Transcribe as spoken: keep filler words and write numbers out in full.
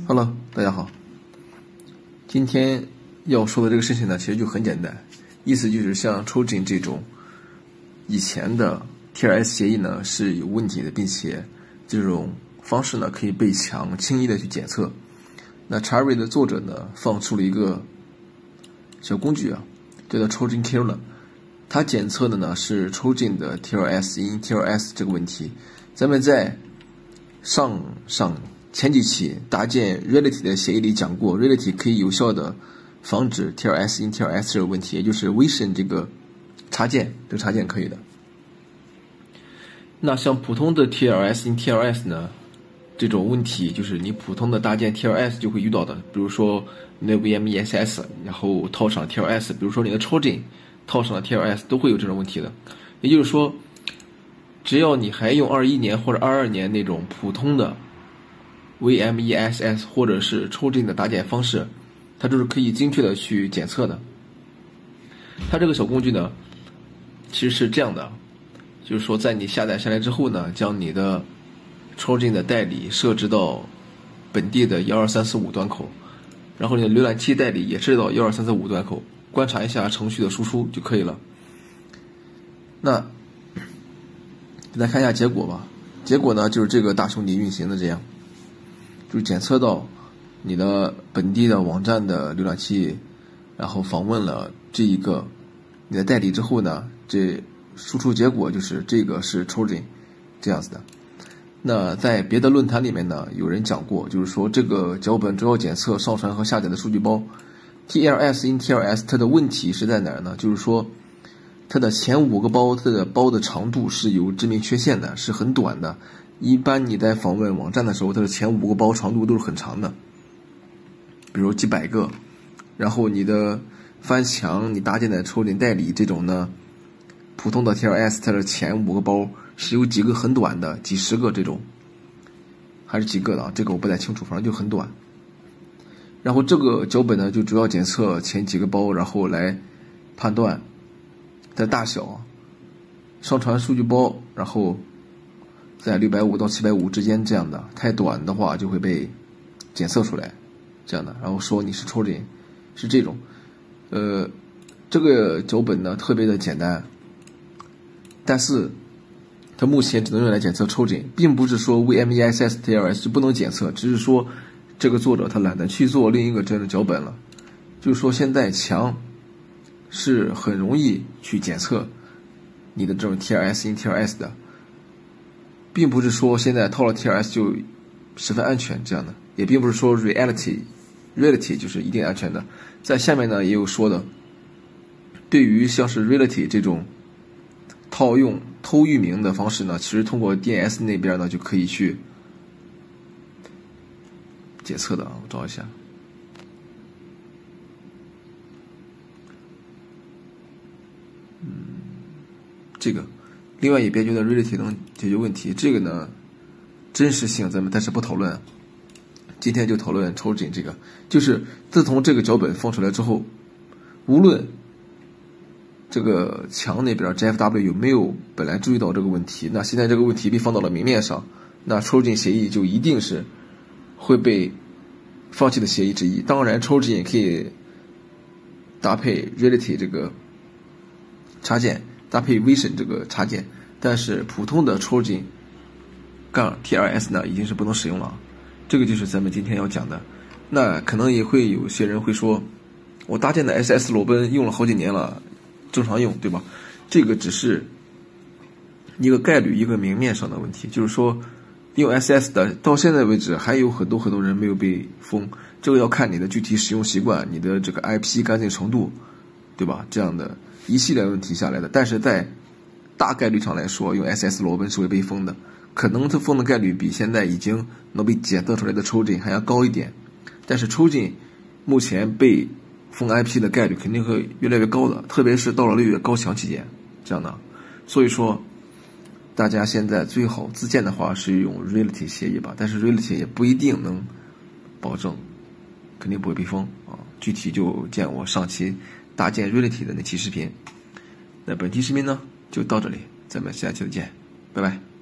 Hello， 大家好。今天要说的这个事情呢，其实就很简单，意思就是像抽紧这种以前的 T L S 协议呢是有问题的，并且这种方式呢可以被强轻易的去检测。那 Cherry 的作者呢放出了一个小工具啊，叫做 Trojan Killer， 它检测的呢是抽紧的 T L S in T L S 这个问题。咱们在上上前几期搭建 Reality 的协议里讲过 ，Reality 可以有效的防止 T L S in T L S 这个问题，也就是 Vision 这个插件，这个插件可以的。那像普通的 T L S in T L S 呢，这种问题就是你普通的搭建 T L S 就会遇到的，比如说你的 V M E S S， 然后套上 T L S， 比如说你的 Trojan 套上了 T L S， 都会有这种问题的。也就是说，只要你还用二十一年或者二十二年那种普通的 V M E S S 或者是抽进的搭建方式，它就是可以精确的去检测的。它这个小工具呢，其实是这样的，就是说在你下载下来之后呢，将你的抽进的代理设置到本地的一二三四五端口，然后你的浏览器代理也设置到一二三四五端口，观察一下程序的输出就可以了。那来看一下结果吧。结果呢，就是这个大兄弟运行的这样。就检测到你的本地的网站的浏览器，然后访问了这一个你的代理之后呢，这输出结果就是这个是 Trojan 这样子的。那在别的论坛里面呢，有人讲过，就是说这个脚本主要检测上传和下载的数据包。T L S in T L S 它的问题是在哪儿呢？就是说它的前五个包，它的包的长度是有致命缺陷的，是很短的。一般你在访问网站的时候，它的前五个包长度都是很长的，比如几百个。然后你的翻墙，你搭建的抽进代理这种呢，普通的 T L S 它的前五个包是有几个很短的，几十个这种，还是几个的啊？这个我不太清楚，反正就很短。然后这个脚本呢，就主要检测前几个包，然后来判断它的大小，上传数据包，然后在六百五到七百五之间这样的，太短的话就会被检测出来，这样的，然后说你是抽进，是这种。呃，这个脚本呢特别的简单，但是它目前只能用来检测抽进，并不是说 V M E S S T L S 就不能检测，只是说这个作者他懒得去做另一个这样的脚本了。就是说现在强是很容易去检测你的这种 T L S in T L S 的，并不是说现在套了 T L S 就十分安全这样的，也并不是说 reality reality 就是一定安全的。在下面呢也有说的，对于像是 reality 这种套用偷域名的方式呢，其实通过 D N S 那边呢就可以去检测的啊，我找一下。嗯，这个另外也别觉得 Reality 能解决问题，这个呢真实性咱们暂时不讨论，今天就讨论抽进这个。就是自从这个脚本放出来之后，无论这个强那边 J F W 有没有本来注意到这个问题，那现在这个问题被放到了明面上，那抽进协议就一定是会被放弃的协议之一。当然抽进也可以搭配 Reality 这个插件，搭配 Vision 这个插件，但是普通的抽进杠 T L S 呢已经是不能使用了。这个就是咱们今天要讲的。那可能也会有些人会说，我搭建的 S S 裸奔用了好几年了，正常用，对吧？这个只是一个概率，一个明面上的问题，就是说用 S S 的到现在为止还有很多很多人没有被封，这个要看你的具体使用习惯，你的这个 I P 干净程度，对吧？这样的一系列问题下来的。但是在大概率上来说，用 S S 裸奔是会被封的，可能它封的概率比现在已经能被检测出来的抽进还要高一点，但是抽进目前被封 I P 的概率肯定会越来越高的，特别是到了六月高强期间这样的。所以说大家现在最好自建的话是用 Reality 协议吧，但是 Reality 也不一定能保证肯定不会被封啊，具体就见我上期搭建 Reality 的那期视频。那本期视频呢就到这里，咱们下期再见，拜拜。